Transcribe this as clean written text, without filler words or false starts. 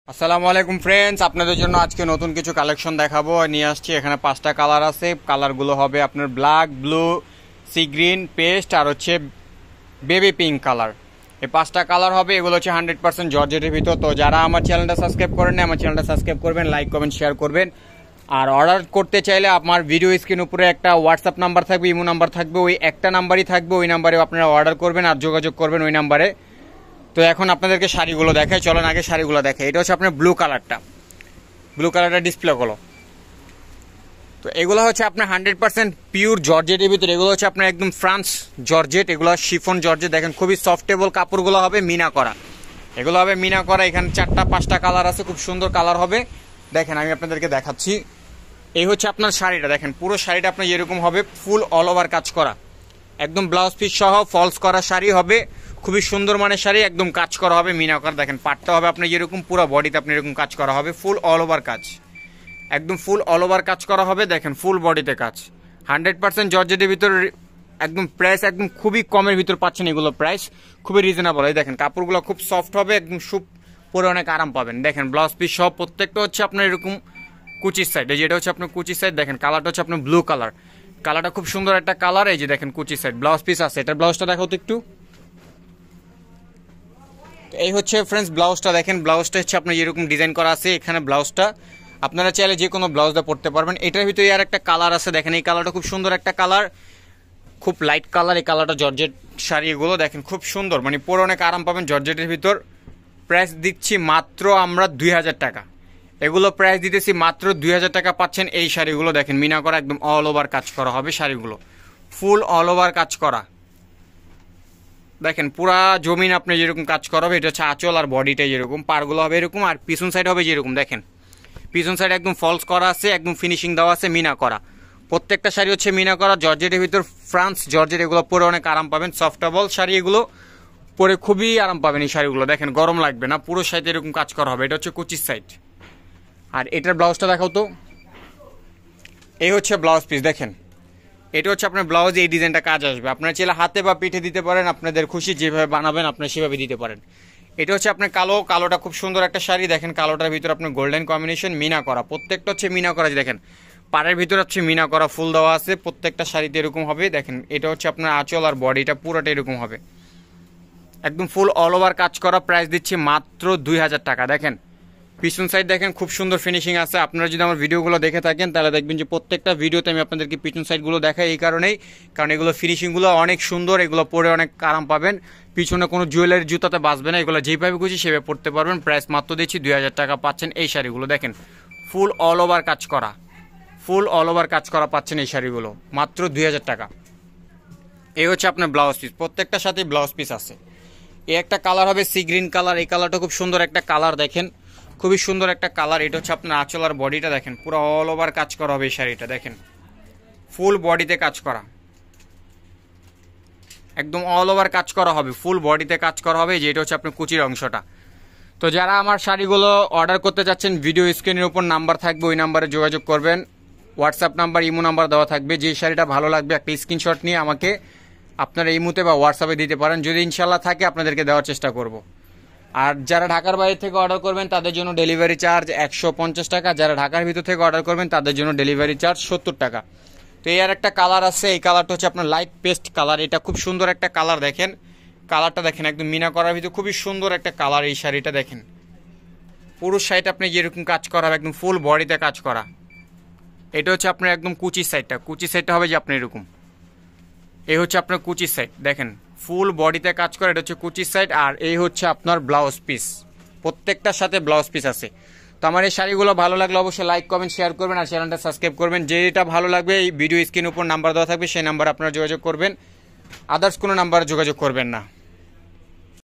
আসসালামু আলাইকুম ফ্রেন্ডস, আপনাদের জন্য আজকে নতুন কিছু কালেকশন দেখাবো নিয়ে আসছি। এখানে 5টা কালার আছে। কালারগুলো হবে আপনার ব্ল্যাক, ব্লু, সি গ্রিন, পেস্ট আর হচ্ছে বেবি পিঙ্ক কালার। এই 5টা কালার হবে। এগুলো হচ্ছে 100% জর্জেটের ভিতর। তো যারা আমার চ্যানেলটা সাবস্ক্রাইব করেন না, আমার চ্যানেলটা সাবস্ক্রাইব করবেন, লাইক কমেন্ট শেয়ার করবেন। আর অর্ডার করতে চাইলে আমার ভিডিও স্ক্রিন উপরে একটা হোয়াটসঅ্যাপ নাম্বার থাকবে, ইমো নাম্বার থাকবে, ওই একটা নাম্বারই থাকবে। ওই নাম্বারে আপনারা অর্ডার করবেন আর যোগাযোগ করবেন ওই নাম্বারে। তো এখন আপনাদেরকে শাড়িগুলো দেখাই, চলেন আগে শাড়িগুলো দেখাই। এটা হচ্ছে আপনার ব্লু কালারটা ডিসপ্লে করো। তো এগুলো হচ্ছে আপনার 100% পিওর জর্জেটের ভিতরে। এগুলো হচ্ছে আপনার একদম ফ্রান্স জর্জেট, এগুলো শিফন জর্জেট। দেখেন খুবই সফটেবল কাপড়গুলো হবে মিনা করা, এগুলো হবে মিনা করা। এখানে 4টা-5টা কালার আছে, খুব সুন্দর কালার হবে। দেখেন আমি আপনাদেরকে দেখাচ্ছি। এই হচ্ছে আপনার শাড়িটা, দেখেন পুরো শাড়িটা আপনার এরকম হবে, ফুল অল ওভার কাজ করা, একদম ব্লাউজ পিস সহ ফলস করা শাড়ি হবে। খুবই সুন্দর মানের শাড়ি, একদম কাজ করা হবে মিনা করা। দেখেন পাটটা হবে আপনার এরকম, পুরো বডিতে আপনি এরকম কাজ করা হবে, ফুল অল ওভার কাজ, একদম ফুল অল ওভার কাজ করা হবে। দেখেন ফুল বডিতে কাজ, 100% জর্জেটের ভিতর। একদম প্রাইস একদম খুবই কমের ভিতর পাচ্ছেন, এগুলো প্রাইস খুবই রিজনেবল। এই দেখেন কাপড়গুলো খুব সফট হবে, একদম পরে অনেক আরাম পাবেন। দেখেন ব্লাউজ পিস সব প্রত্যেকটা হচ্ছে আপনার এরকম কুচির সাইড, যেটা হচ্ছে আপনার কুচির সাইড। দেখেন কালারটা হচ্ছে আপনার ব্লু কালার, কালারটা খুব সুন্দর একটা কালার। এই যে দেখেন কুচির সাইড, ব্লাউজ পিস আছে। এটার ব্লাউজটা দেখাও তো একটু। এই হচ্ছে ফ্রেন্ডস ব্লাউজটা। দেখেন ব্লাউজটা হচ্ছে আপনার এরকম ডিজাইন করা আছে। এখানে ব্লাউজটা আপনারা চাইলে যে কোনো ব্লাউজটা পরতে পারবেন। এটার ভিতরে আর একটা কালার আছে, দেখেন এই কালারটা খুব সুন্দর একটা কালার, খুব লাইট কালার। এই কালারটা জর্জেট শাড়ি, এগুলো দেখেন খুব সুন্দর, মানে পরে অনেক আরাম পাবেন জর্জেটের ভিতর। প্রাইস দিচ্ছি মাত্র আমরা 2000 টাকা। এগুলো প্রাইস দিতেছি মাত্র 2000 টাকা পাচ্ছেন এই শাড়িগুলো। দেখেন মিনা করা, একদম অল ওভার কাজ করা হবে শাড়িগুলো, ফুল অল ওভার কাজ করা। দেখেন পুরা জমিন আপনি যেরকম কাজ করা হবে। এটা হচ্ছে আঁচল আর বডিটা যেরকম, পারগুলো হবে এরকম, আর পিছন সাইড হবে যেরকম। দেখেন পিছন সাইড একদম ফলস করা আছে, একদম ফিনিশিং দেওয়া আছে মিনা করা। প্রত্যেকটা শাড়ি হচ্ছে মিনা করা জর্জেটের ভিতর, ফ্রান্স জর্জেট। এগুলো পরে অনেক আরাম পাবেন, সফটেবল শাড়ি, এগুলো পরে খুবই আরাম পাবেন এই শাড়িগুলো। দেখেন গরম লাগবে না, পুরো সাইড এরকম কাজ করা হবে। এটা হচ্ছে কুচির সাইড। আর এটার ব্লাউজটা দেখাও তো। এই হচ্ছে ব্লাউজ পিস। দেখেন এটা হচ্ছে আপনার ব্লাউজ, এই ডিজাইনটা কাজ আসবে। আপনারা চাইলে হাতে বা পিঠে দিতে পারেন, আপনাদের খুশি যেভাবে বানাবেন আপনারা সেভাবে দিতে পারেন। এটা হচ্ছে আপনার কালোটা খুব সুন্দর একটা শাড়ি। দেখেন কালোটার ভিতরে আপনার গোল্ডেন কম্বিনেশন মিনা করা, প্রত্যেকটা হচ্ছে মিনা করা। দেখেন পাড়ের ভিতরে হচ্ছে মিনা করা, ফুল দেওয়া আছে, প্রত্যেকটা শাড়িতে এরকম হবে। দেখেন এটা হচ্ছে আপনার আঁচল আর বডিটা পুরোটা এরকম হবে, একদম ফুল অল ওভার কাজ করা। প্রাইস দিচ্ছি মাত্র 2000 টাকা। দেখেন পিছন সাইড দেখেন খুব সুন্দর ফিনিশিং আছে। আপনারা যদি আমার ভিডিওগুলো দেখে থাকেন তাহলে দেখবেন যে প্রত্যেকটা ভিডিওতে আমি আপনাদেরকে পিছন সাইডগুলো দেখাই এই কারণেই, কারণ এগুলো ফিনিশিংগুলো অনেক সুন্দর, এগুলো পরে অনেক আরাম পাবেন। পিছনে কোনো জুয়েলারি জুতাতে বাঁচবে না, এগুলো যেভাবে খুশি সেভাবে পড়তে পারবেন। প্রাইস মাত্র দিচ্ছি 2000 টাকা পাচ্ছেন এই শাড়িগুলো। দেখেন ফুল অল ওভার কাজ করা, ফুল অল ওভার কাজ করা পাচ্ছেন এই শাড়িগুলো মাত্র 2000 টাকা। এই হচ্ছে আপনার ব্লাউজ পিস, প্রত্যেকটার সাথে ব্লাউজ পিস আছে। এই একটা কালার হবে সি গ্রিন কালার, এই কালারটা খুব সুন্দর একটা কালার। দেখেন খুবই সুন্দর একটা কালার। এটা হচ্ছে আপনার আঁচল আর বডিটা। দেখেন পুরো অল ওভার কাজ করা হবে এই শাড়িটা। দেখেন ফুল বডিতে কাজ করা, একদম অল ওভার কাজ করা হবে, ফুল বডিতে কাজ করা হবে। যেটা হচ্ছে আপনার কুচির অংশটা। তো যারা আমার শাড়িগুলো অর্ডার করতে চাচ্ছেন, ভিডিও স্ক্রিনের উপর নাম্বার থাকবে, ওই নাম্বারে যোগাযোগ করবেন। হোয়াটসঅ্যাপ নাম্বার, ইমো নাম্বার দেওয়া থাকবে। যে শাড়িটা ভালো লাগবে একটা স্ক্রিনশট নিয়ে আমাকে আপনারা ইমোতে বা হোয়াটসঅ্যাপে দিতে পারেন। যদি ইনশাল্লাহ থাকে আপনাদেরকে দেওয়ার চেষ্টা করব। আর যারা ঢাকার বাইরে থেকে অর্ডার করবেন তাদের জন্য ডেলিভারি চার্জ 150 টাকা। যারা ঢাকার ভিতর থেকে অর্ডার করবেন তাদের জন্য ডেলিভারি চার্জ 70 টাকা। তো এই আর একটা কালার আছে, এই কালারটা হচ্ছে আপনার লাইট পেস্ট কালার। এটা খুব সুন্দর একটা কালার। দেখেন কালারটা দেখেন একদম মিনা করার ভিতরে খুবই সুন্দর একটা কালার এই শাড়িটা। দেখেন পুরো সাইড আপনি যেরকম কাজ করা হবে, একদম ফুল বডিতে কাজ করা। এটা হচ্ছে আপনার একদম কুচির সাইডটা, কুচির সাইডটা হবে যে আপনি এরকম। এই হচ্ছে আপনার কুচির সাইড। দেখেন ফুল বডিতে কাজ করে, এটা হচ্ছে কুচির সাইড। আর এই হচ্ছে আপনার ব্লাউজ পিস, প্রত্যেকটার সাথে ব্লাউজ পিস আছে। তো আমার এই শাড়িগুলো ভালো লাগলে অবশ্যই লাইক কমেন্ট শেয়ার করবেন আর চ্যানেলটা সাবস্ক্রাইব করবেন। যেটা ভালো লাগবে এই ভিডিও স্ক্রিনের উপর নাম্বার দেওয়া থাকবে, সেই নাম্বার আপনারা যোগাযোগ করবেন, আদার্স কোনো নাম্বারে যোগাযোগ করবেন না।